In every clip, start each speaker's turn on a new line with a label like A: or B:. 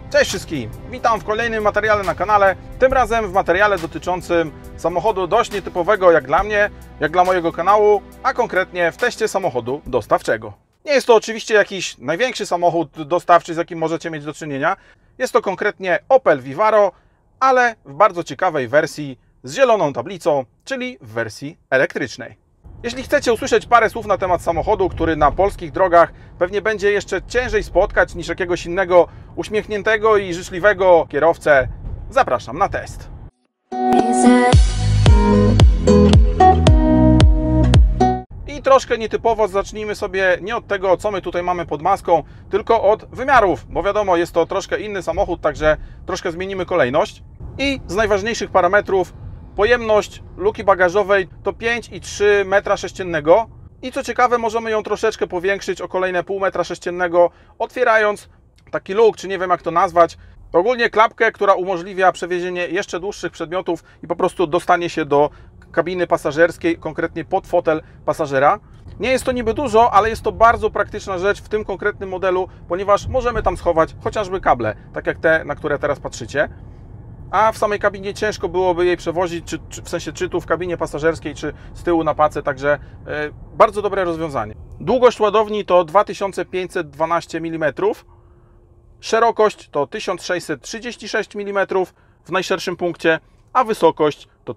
A: Cześć wszystkim! Witam w kolejnym materiale na kanale, tym razem w materiale dotyczącym samochodu dość nietypowego jak dla mnie, jak dla mojego kanału, a konkretnie w teście samochodu dostawczego. Nie jest to oczywiście jakiś największy samochód dostawczy, z jakim możecie mieć do czynienia. Jest to konkretnie Opel Vivaro, ale w bardzo ciekawej wersji z zieloną tablicą, czyli w wersji elektrycznej. Jeśli chcecie usłyszeć parę słów na temat samochodu, który na polskich drogach pewnie będzie jeszcze ciężej spotkać niż jakiegoś innego uśmiechniętego i życzliwego kierowcę, zapraszam na test. I troszkę nietypowo zacznijmy sobie nie od tego, co my tutaj mamy pod maską, tylko od wymiarów, bo wiadomo, jest to troszkę inny samochód, także troszkę zmienimy kolejność. I z najważniejszych parametrów: pojemność luki bagażowej to 5,3 m3 i co ciekawe, możemy ją troszeczkę powiększyć o kolejne pół metra sześciennego, otwierając taki luk, czy nie wiem jak to nazwać, ogólnie klapkę, która umożliwia przewiezienie jeszcze dłuższych przedmiotów i po prostu dostanie się do kabiny pasażerskiej, konkretnie pod fotel pasażera. Nie jest to niby dużo, ale jest to bardzo praktyczna rzecz w tym konkretnym modelu, ponieważ możemy tam schować chociażby kable, tak jak te, na które teraz patrzycie. A w samej kabinie ciężko byłoby jej przewozić, w sensie czy tu w kabinie pasażerskiej, czy z tyłu na pace, także bardzo dobre rozwiązanie. Długość ładowni to 2512 mm, szerokość to 1636 mm w najszerszym punkcie, a wysokość to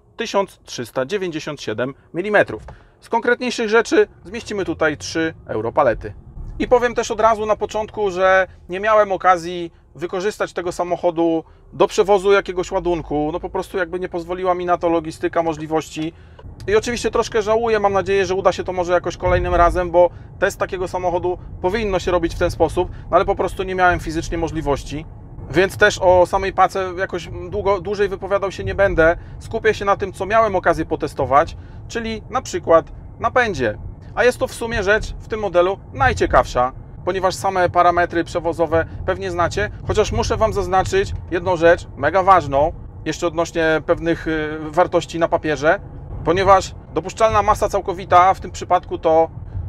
A: 1397 mm. Z konkretniejszych rzeczy zmieścimy tutaj 3 europalety. I powiem też od razu na początku, że nie miałem okazji wykorzystać tego samochodu do przewozu jakiegoś ładunku, no po prostu jakby nie pozwoliła mi na to logistyka, możliwości. I oczywiście troszkę żałuję, mam nadzieję, że uda się to może jakoś kolejnym razem, bo test takiego samochodu powinno się robić w ten sposób, no ale po prostu nie miałem fizycznie możliwości. Więc też o samej pace jakoś dłużej wypowiadał się nie będę. Skupię się na tym, co miałem okazję potestować, czyli na przykład napędzie. A jest to w sumie rzecz w tym modelu najciekawsza, ponieważ same parametry przewozowe pewnie znacie, chociaż muszę Wam zaznaczyć jedną rzecz mega ważną, jeszcze odnośnie pewnych wartości na papierze, ponieważ dopuszczalna masa całkowita w tym przypadku to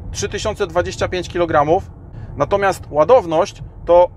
A: 3025 kg, natomiast ładowność to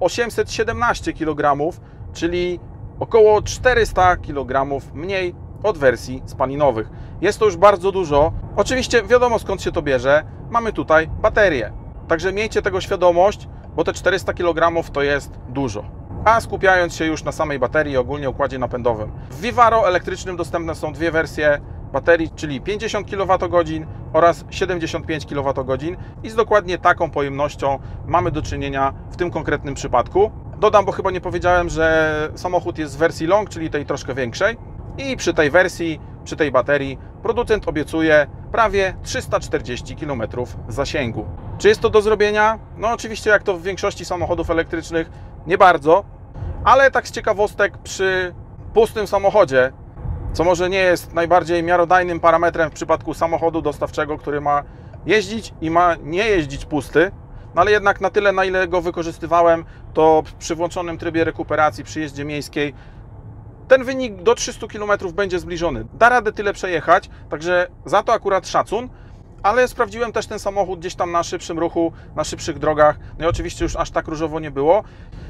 A: 817 kg, czyli około 400 kg mniej od wersji spalinowych. Jest to już bardzo dużo. Oczywiście wiadomo, skąd się to bierze. Mamy tutaj baterię. Także miejcie tego świadomość, bo te 400 kg to jest dużo. A skupiając się już na samej baterii i ogólnie układzie napędowym. W Vivaro elektrycznym dostępne są dwie wersje baterii, czyli 50 kWh oraz 75 kWh i z dokładnie taką pojemnością mamy do czynienia w tym konkretnym przypadku. Dodam, bo chyba nie powiedziałem, że samochód jest w wersji long, czyli tej troszkę większej. I przy tej wersji, przy tej baterii producent obiecuje prawie 340 km zasięgu. Czy jest to do zrobienia? No oczywiście, jak to w większości samochodów elektrycznych, nie bardzo, ale tak z ciekawostek, przy pustym samochodzie, co może nie jest najbardziej miarodajnym parametrem w przypadku samochodu dostawczego, który ma jeździć i ma nie jeździć pusty, no ale jednak na tyle, na ile go wykorzystywałem, to przy włączonym trybie rekuperacji, przy jeździe miejskiej, ten wynik do 300 km będzie zbliżony. Da radę tyle przejechać, także za to akurat szacun, ale sprawdziłem też ten samochód gdzieś tam na szybszym ruchu, na szybszych drogach, no i oczywiście już aż tak różowo nie było.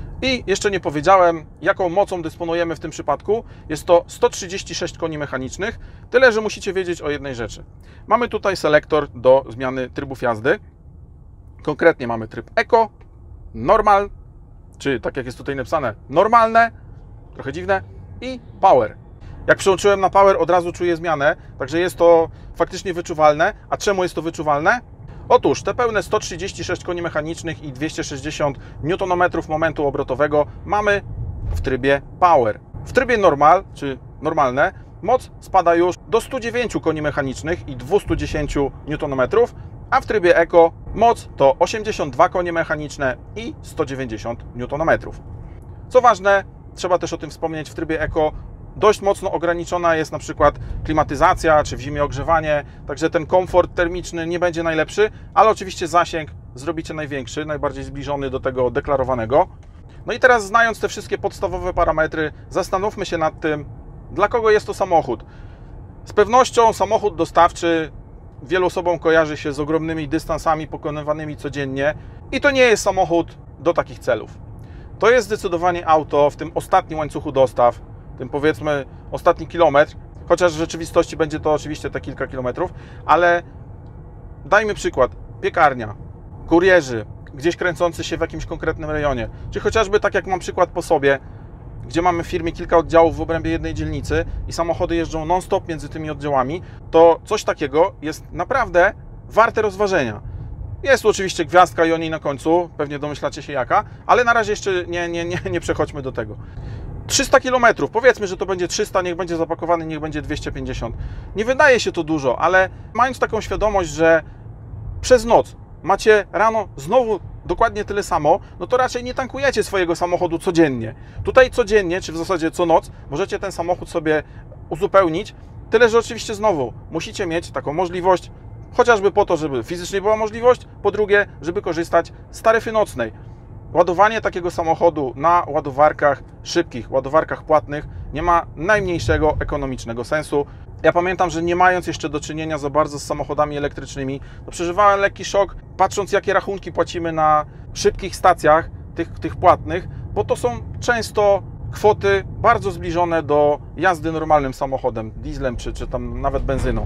A: I jeszcze nie powiedziałem, jaką mocą dysponujemy w tym przypadku. Jest to 136 koni mechanicznych, tyle że musicie wiedzieć o jednej rzeczy. Mamy tutaj selektor do zmiany trybów jazdy. Konkretnie mamy tryb Eco, Normal, czy tak jak jest tutaj napisane, normalne, trochę dziwne, i Power. Jak przełączyłem na Power, od razu czuję zmianę, także jest to faktycznie wyczuwalne. A czemu jest to wyczuwalne? Otóż te pełne 136 koni mechanicznych i 260 Nm momentu obrotowego mamy w trybie Power. W trybie Normal, czy normalne, moc spada już do 109 koni mechanicznych i 210 Nm, a w trybie Eco moc to 82 konie mechaniczne i 190 Nm. Co ważne, trzeba też o tym wspomnieć, w trybie Eco dość mocno ograniczona jest na przykład klimatyzacja, czy w zimie ogrzewanie, także ten komfort termiczny nie będzie najlepszy, ale oczywiście zasięg zrobicie największy, najbardziej zbliżony do tego deklarowanego. No i teraz, znając te wszystkie podstawowe parametry, zastanówmy się nad tym, dla kogo jest to samochód. Z pewnością samochód dostawczy wielu osobom kojarzy się z ogromnymi dystansami pokonywanymi codziennie i to nie jest samochód do takich celów. To jest zdecydowanie auto w tym ostatnim łańcuchu dostaw, tym powiedzmy ostatni kilometr, chociaż w rzeczywistości będzie to oczywiście te kilka kilometrów, ale dajmy przykład, piekarnia, kurierzy, gdzieś kręcący się w jakimś konkretnym rejonie, czy chociażby tak jak mam przykład po sobie, gdzie mamy w firmie kilka oddziałów w obrębie jednej dzielnicy i samochody jeżdżą non-stop między tymi oddziałami, to coś takiego jest naprawdę warte rozważenia. Jest tu oczywiście gwiazdka i o niej na końcu, pewnie domyślacie się jaka, ale na razie jeszcze nie przechodźmy do tego. 300 km, powiedzmy, że to będzie 300, niech będzie zapakowany, niech będzie 250. Nie wydaje się to dużo, ale mając taką świadomość, że przez noc macie rano znowu dokładnie tyle samo, no to raczej nie tankujecie swojego samochodu codziennie. Tutaj codziennie, czy w zasadzie co noc, możecie ten samochód sobie uzupełnić, tyle że oczywiście znowu musicie mieć taką możliwość, chociażby po to, żeby fizycznie była możliwość, po drugie, żeby korzystać z taryfy nocnej. Ładowanie takiego samochodu na ładowarkach szybkich, ładowarkach płatnych nie ma najmniejszego ekonomicznego sensu. Ja pamiętam, że nie mając jeszcze do czynienia za bardzo z samochodami elektrycznymi, to przeżywałem lekki szok, patrząc jakie rachunki płacimy na szybkich stacjach, tych płatnych, bo to są często kwoty bardzo zbliżone do jazdy normalnym samochodem, dieslem czy tam nawet benzyną.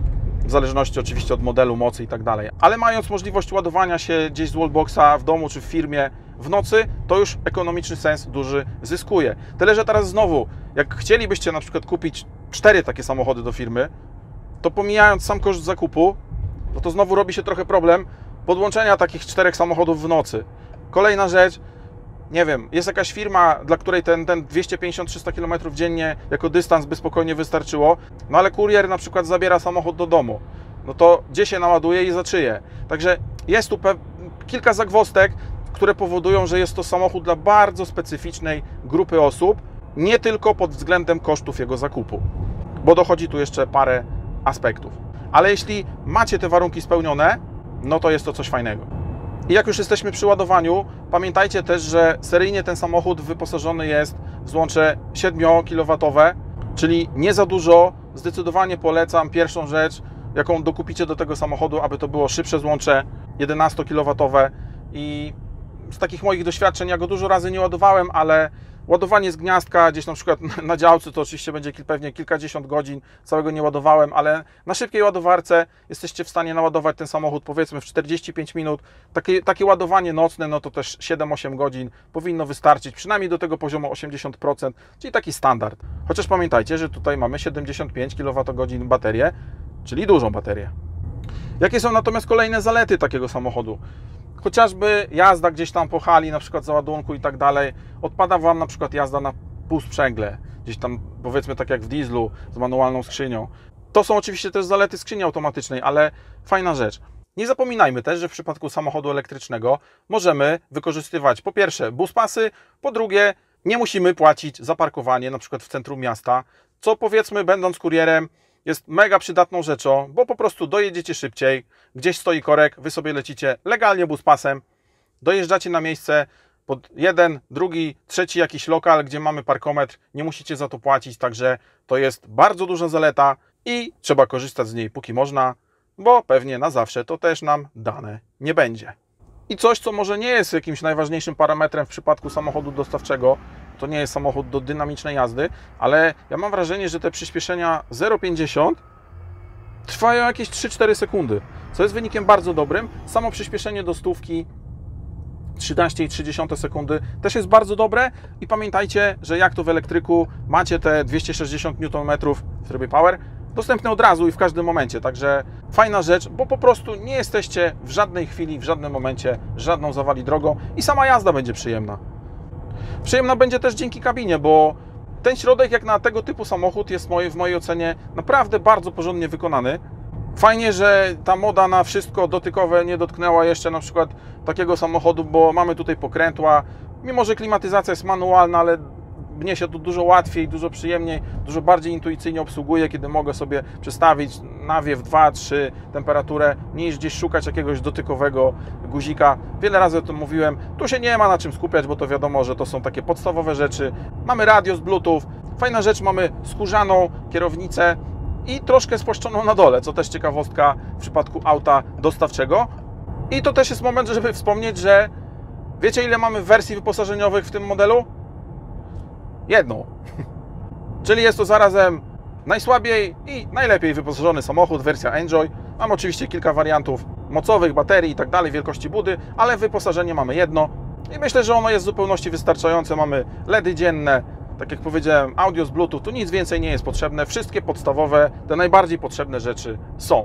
A: W zależności oczywiście od modelu, mocy i tak dalej. Ale mając możliwość ładowania się gdzieś z wallboxa w domu czy w firmie w nocy, to już ekonomiczny sens duży zyskuje. Tyle, że teraz znowu, jak chcielibyście na przykład kupić 4 takie samochody do firmy, to pomijając sam koszt zakupu, no to znowu robi się trochę problem podłączenia takich 4 samochodów w nocy. Kolejna rzecz, nie wiem, jest jakaś firma, dla której ten 250-300 km dziennie jako dystans by spokojnie wystarczyło, no ale kurier na przykład zabiera samochód do domu, no to gdzie się naładuje i za czyje? Także jest tu kilka zagwozdek, które powodują, że jest to samochód dla bardzo specyficznej grupy osób, nie tylko pod względem kosztów jego zakupu, bo dochodzi tu jeszcze parę aspektów. Ale jeśli macie te warunki spełnione, no to jest to coś fajnego. I jak już jesteśmy przy ładowaniu, pamiętajcie też, że seryjnie ten samochód wyposażony jest w złącze 7 kW, czyli nie za dużo. Zdecydowanie polecam pierwszą rzecz, jaką dokupicie do tego samochodu, aby to było szybsze złącze 11 kW. I z takich moich doświadczeń, ja go dużo razy nie ładowałem, ale ładowanie z gniazdka gdzieś na przykład na działce to oczywiście będzie pewnie kilkadziesiąt godzin, całego nie ładowałem, ale na szybkiej ładowarce jesteście w stanie naładować ten samochód powiedzmy w 45 minut. Takie ładowanie nocne, no to też 7-8 godzin powinno wystarczyć, przynajmniej do tego poziomu 80%, czyli taki standard. Chociaż pamiętajcie, że tutaj mamy 75 kWh baterię, czyli dużą baterię. Jakie są natomiast kolejne zalety takiego samochodu? Chociażby jazda gdzieś tam po hali, na przykład załadunku i tak dalej, odpada Wam na przykład jazda na półsprzęgle, gdzieś tam powiedzmy tak jak w dieslu z manualną skrzynią. To są oczywiście też zalety skrzyni automatycznej, ale fajna rzecz. Nie zapominajmy też, że w przypadku samochodu elektrycznego możemy wykorzystywać po pierwsze buspasy, po drugie nie musimy płacić za parkowanie na przykład w centrum miasta, co powiedzmy będąc kurierem jest mega przydatną rzeczą, bo po prostu dojedziecie szybciej, gdzieś stoi korek, Wy sobie lecicie legalnie buspasem, dojeżdżacie na miejsce pod jeden, drugi, trzeci jakiś lokal, gdzie mamy parkometr, nie musicie za to płacić, także to jest bardzo duża zaleta i trzeba korzystać z niej póki można, bo pewnie na zawsze to też nam dane nie będzie. I coś, co może nie jest jakimś najważniejszym parametrem w przypadku samochodu dostawczego, to nie jest samochód do dynamicznej jazdy, ale ja mam wrażenie, że te przyspieszenia 0,50 trwają jakieś 3-4 sekundy, co jest wynikiem bardzo dobrym. Samo przyspieszenie do stówki 13,3 sekundy też jest bardzo dobre i pamiętajcie, że jak to w elektryku macie te 260 Nm w trybie Power dostępne od razu i w każdym momencie, także fajna rzecz, bo po prostu nie jesteście w żadnej chwili, w żadnym momencie żadną zawali drogą i sama jazda będzie przyjemna. Przyjemna będzie też dzięki kabinie, bo ten środek jak na tego typu samochód jest w mojej ocenie naprawdę bardzo porządnie wykonany. Fajnie, że ta moda na wszystko dotykowe nie dotknęła jeszcze na przykład takiego samochodu, bo mamy tutaj pokrętła. Mimo że klimatyzacja jest manualna, ale mnie się tu dużo łatwiej, dużo przyjemniej, dużo bardziej intuicyjnie obsługuje, kiedy mogę sobie przestawić nawiew 2-3 temperaturę, niż gdzieś szukać jakiegoś dotykowego guzika. Wiele razy o tym mówiłem. Tu się nie ma na czym skupiać, bo to wiadomo, że to są takie podstawowe rzeczy. Mamy radio z Bluetooth. Fajna rzecz, mamy skórzaną kierownicę i troszkę spłaszczoną na dole, co też ciekawostka w przypadku auta dostawczego. I to też jest moment, żeby wspomnieć, że Wiecie, ile mamy wersji wyposażeniowych w tym modelu? Jedną. Czyli jest to zarazem najsłabiej i najlepiej wyposażony samochód, wersja Enjoy. Mam oczywiście kilka wariantów mocowych, baterii i tak dalej, wielkości budy, ale wyposażenie mamy jedno i myślę, że ono jest w zupełności wystarczające. Mamy LEDy dzienne, tak jak powiedziałem, audio z Bluetooth, tu nic więcej nie jest potrzebne. Wszystkie podstawowe, te najbardziej potrzebne rzeczy są.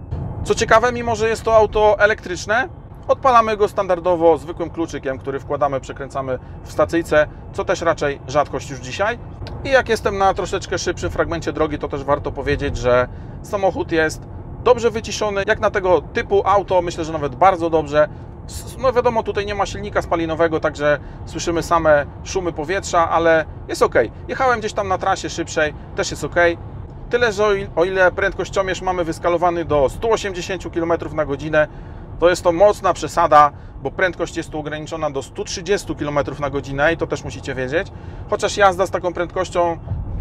A: Co ciekawe, mimo że jest to auto elektryczne, odpalamy go standardowo zwykłym kluczykiem, który wkładamy, przekręcamy w stacyjce, co też raczej rzadkość już dzisiaj. I jak jestem na troszeczkę szybszym fragmencie drogi, to też warto powiedzieć, że samochód jest dobrze wyciszony. Jak na tego typu auto, myślę, że nawet bardzo dobrze. No wiadomo, tutaj nie ma silnika spalinowego, także słyszymy same szumy powietrza, ale jest ok. Jechałem gdzieś tam na trasie szybszej, też jest ok. Tyle, że o ile prędkościomierz mamy wyskalowany do 180 km na godzinę, to jest to mocna przesada, bo prędkość jest tu ograniczona do 130 km na godzinę i to też musicie wiedzieć. Chociaż jazda z taką prędkością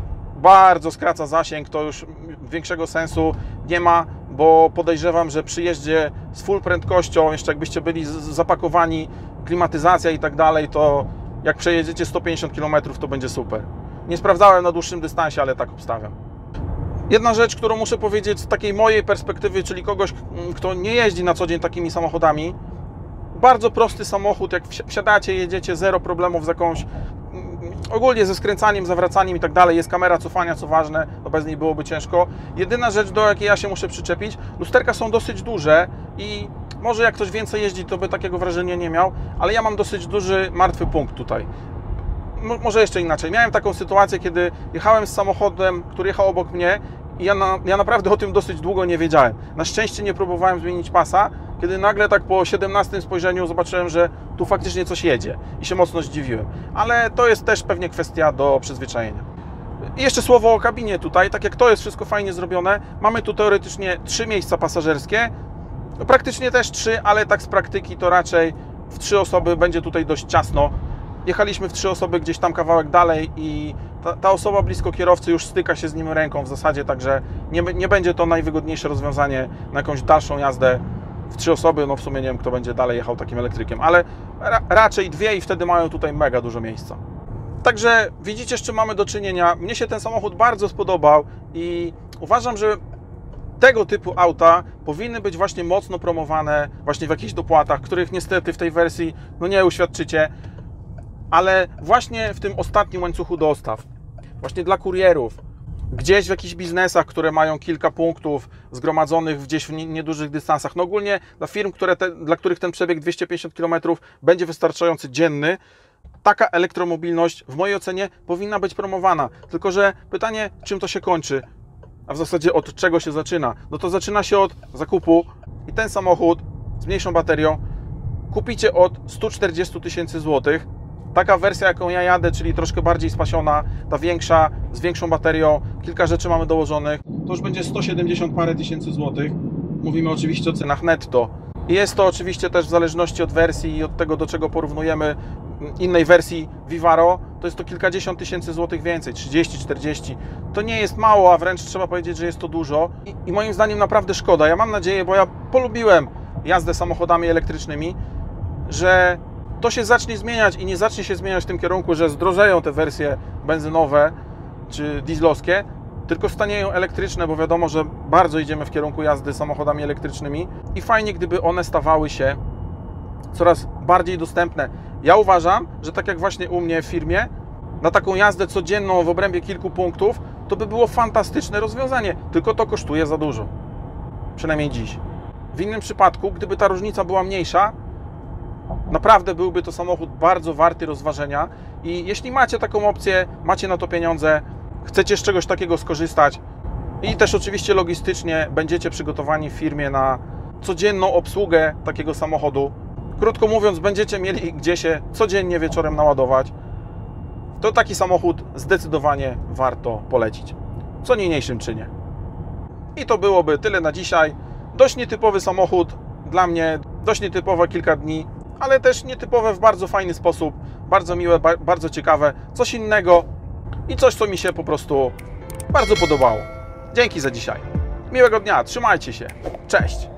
A: bardzo skraca zasięg, to już większego sensu nie ma, bo podejrzewam, że przy jeździe z full prędkością, jeszcze jakbyście byli zapakowani, klimatyzacja i tak dalej, to jak przejedziecie 150 km, to będzie super. Nie sprawdzałem na dłuższym dystansie, ale tak obstawiam. Jedna rzecz, którą muszę powiedzieć z takiej mojej perspektywy, czyli kogoś, kto nie jeździ na co dzień takimi samochodami, bardzo prosty samochód, jak wsiadacie, jedziecie, zero problemów z jakąś, ogólnie ze skręcaniem, zawracaniem i tak dalej, jest kamera cofania, co ważne, no bez niej byłoby ciężko. Jedyna rzecz, do jakiej ja się muszę przyczepić, lusterka są dosyć duże i może jak ktoś więcej jeździ, to by takiego wrażenia nie miał, ale ja mam dosyć duży martwy punkt tutaj. Może jeszcze inaczej. Miałem taką sytuację, kiedy jechałem z samochodem, który jechał obok mnie i ja naprawdę o tym dosyć długo nie wiedziałem. Na szczęście nie próbowałem zmienić pasa, kiedy nagle tak po 17 spojrzeniu zobaczyłem, że tu faktycznie coś jedzie i się mocno zdziwiłem. Ale to jest też pewnie kwestia do przyzwyczajenia. I jeszcze słowo o kabinie tutaj. Tak jak to jest wszystko fajnie zrobione, mamy tu teoretycznie 3 miejsca pasażerskie. Praktycznie też 3, ale tak z praktyki to raczej w 3 osoby będzie tutaj dość ciasno. Jechaliśmy w 3 osoby gdzieś tam kawałek dalej i ta osoba blisko kierowcy już styka się z nim ręką w zasadzie, także nie będzie to najwygodniejsze rozwiązanie na jakąś dalszą jazdę w 3 osoby. No w sumie nie wiem, kto będzie dalej jechał takim elektrykiem, ale raczej 2 i wtedy mają tutaj mega dużo miejsca. Także widzicie, z czym mamy do czynienia. Mnie się ten samochód bardzo spodobał i uważam, że tego typu auta powinny być właśnie mocno promowane właśnie w jakichś dopłatach, których niestety w tej wersji no nie uświadczycie. Ale właśnie w tym ostatnim łańcuchu dostaw, właśnie dla kurierów, gdzieś w jakichś biznesach, które mają kilka punktów zgromadzonych gdzieś w niedużych dystansach, no ogólnie dla firm, dla których ten przebieg 250 km będzie wystarczający dzienny, taka elektromobilność w mojej ocenie powinna być promowana. Tylko że pytanie, czym to się kończy, a w zasadzie od czego się zaczyna? No to zaczyna się od zakupu i ten samochód z mniejszą baterią kupicie od 140 000 złotych. Taka wersja, jaką ja jadę, czyli troszkę bardziej spasiona, ta większa, z większą baterią, kilka rzeczy mamy dołożonych, to już będzie 170 parę tysięcy złotych. Mówimy oczywiście o cenach netto. I jest to oczywiście też w zależności od wersji i od tego, do czego porównujemy innej wersji Vivaro, to jest to kilkadziesiąt tysięcy złotych więcej, 30, 40. To nie jest mało, a wręcz trzeba powiedzieć, że jest to dużo. I moim zdaniem naprawdę szkoda. Ja mam nadzieję, bo ja polubiłem jazdę samochodami elektrycznymi, że to się zacznie zmieniać i nie zacznie się zmieniać w tym kierunku, że zdrożeją te wersje benzynowe czy dieslowskie, tylko stanieją elektryczne, bo wiadomo, że bardzo idziemy w kierunku jazdy samochodami elektrycznymi i fajnie, gdyby one stawały się coraz bardziej dostępne. Ja uważam, że tak jak właśnie u mnie w firmie, na taką jazdę codzienną w obrębie kilku punktów, to by było fantastyczne rozwiązanie, tylko to kosztuje za dużo. Przynajmniej dziś. W innym przypadku, gdyby ta różnica była mniejsza, naprawdę byłby to samochód bardzo warty rozważenia i jeśli macie taką opcję, macie na to pieniądze, chcecie z czegoś takiego skorzystać i też oczywiście logistycznie będziecie przygotowani w firmie na codzienną obsługę takiego samochodu, krótko mówiąc, będziecie mieli gdzie się codziennie wieczorem naładować, to taki samochód zdecydowanie warto polecić. Co niniejszym czynię. I to byłoby tyle na dzisiaj. Dość nietypowy samochód dla mnie, dość nietypowe kilka dni, ale też nietypowe w bardzo fajny sposób, bardzo miłe, bardzo ciekawe, coś innego i coś, co mi się po prostu bardzo podobało. Dzięki za dzisiaj. Miłego dnia, trzymajcie się. Cześć!